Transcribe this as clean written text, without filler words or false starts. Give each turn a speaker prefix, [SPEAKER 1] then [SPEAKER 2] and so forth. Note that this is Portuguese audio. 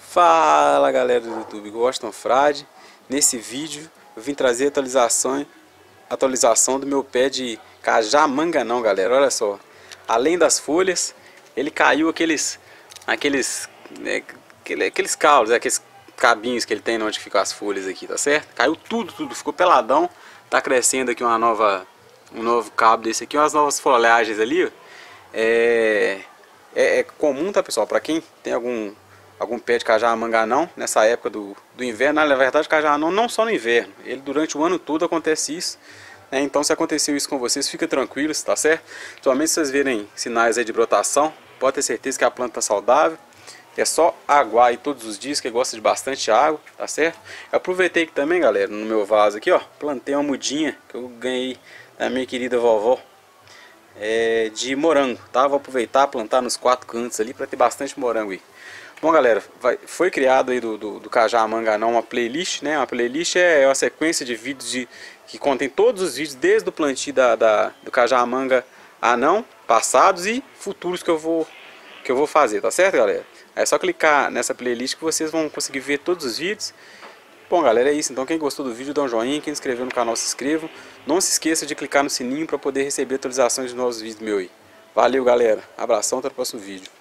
[SPEAKER 1] Fala galera do YouTube, Washington Frade. Nesse vídeo eu vim trazer atualização do meu pé de cajá manga não, galera. Olha só, além das folhas, ele caiu aqueles caules, aqueles cabinhos que ele tem onde ficam as folhas aqui, tá certo? Caiu tudo, ficou peladão. Tá crescendo aqui um novo cabo desse aqui, umas novas folhagens ali, ó. É comum, tá, pessoal, para quem tem algum pé de cajá manga não, nessa época do inverno. Na verdade, cajá não só no inverno, ele durante o ano todo acontece isso, né? Então, se aconteceu isso com vocês, fica tranquilos, tá certo? Somente se vocês verem sinais aí de brotação, pode ter certeza que a planta tá saudável. É só aguar aí todos os dias, que gosta de bastante água, tá certo? Eu aproveitei que também, galera, no meu vaso aqui, ó, plantei uma mudinha que eu ganhei da minha querida vovó, de morango, tá? Vou aproveitar, plantar nos 4 cantos ali para ter bastante morango aí. Bom, galera, foi criado aí do cajá manga não uma playlist, né? Uma playlist é uma sequência de vídeos que contém todos os vídeos desde o plantio do cajá manga anão, passados e futuros que eu vou fazer, tá certo, galera? É só clicar nessa playlist que vocês vão conseguir ver todos os vídeos. Bom, galera, é isso. Então, quem gostou do vídeo, dá um joinha. Quem se inscreveu no canal, se inscreva. Não se esqueça de clicar no sininho para poder receber atualizações de novos vídeos meus aí. Valeu, galera. Abração, até o próximo vídeo.